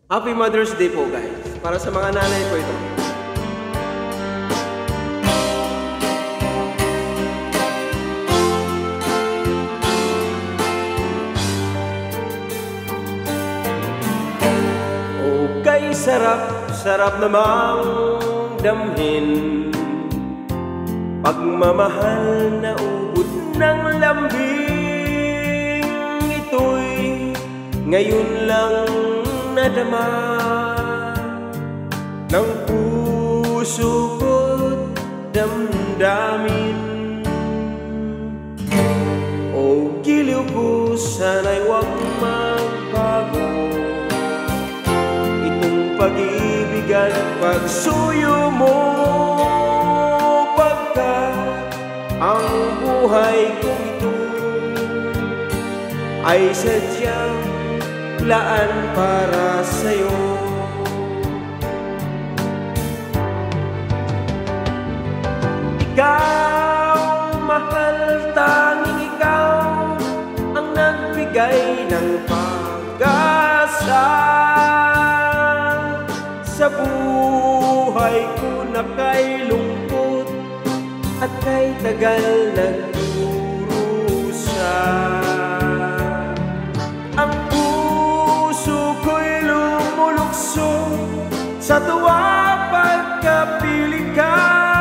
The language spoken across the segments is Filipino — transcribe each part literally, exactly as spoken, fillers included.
Happy Mother's Day po guys. Para sa mga nanay ko ito. Okay, sarap, sarap namang damhin pagmamahal na ubod ng lambing. Ito'y ngayon lang nadama ng puso ko't damdamin. O giliw ko, sana'y huwag magbago itong pag-ibig at pagsuyo mo, pagkat ang buhay ko ito ay sadyang laan para sa'yo. Ikaw, mahal, tanging ikaw ang nagbigay ng pag-asa sa buhay ko na kay lungkot at kay tagal nagdurusa. Ang sa tuwa pagkapiling ka,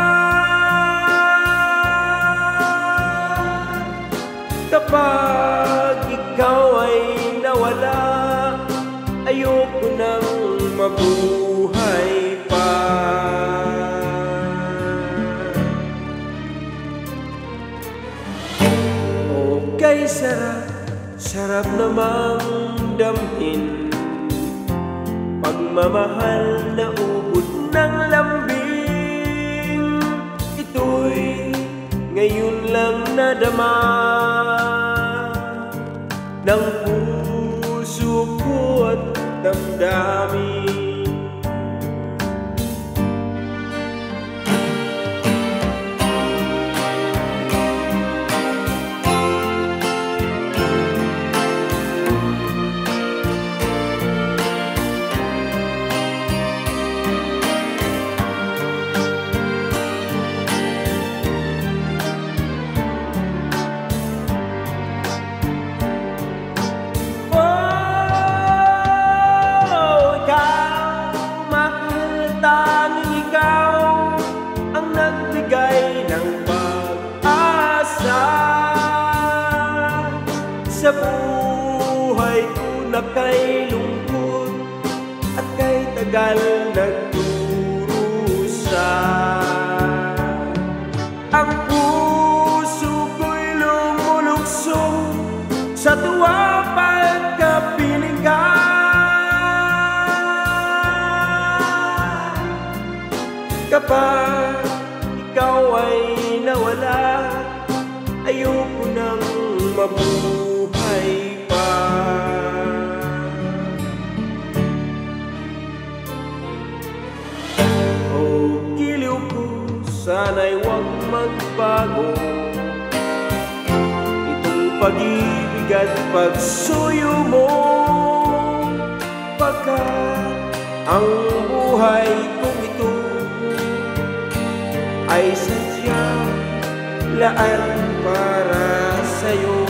kapag ikaw ay nawala, ayoko nang mabuhay pa. Okay, sarap, sarap namang damhin pagmamahal na ubod ng lambing. Ito'y ngayon lang nadama ng puso ko at damdamin. Sa buhay ko na kay lungkot at kay tagal nagdurusa, ang puso ko'y lumulukso sa tuwa pagkapiling ka. Kapag ikaw ay nawala, ayoko nang mabuhay pa. O giliw ko, sana'y huwag magbago itong pag-ibig at pagsuyo mo, pagkat ang buhay kong ito ay sadyang laan para sa'yo.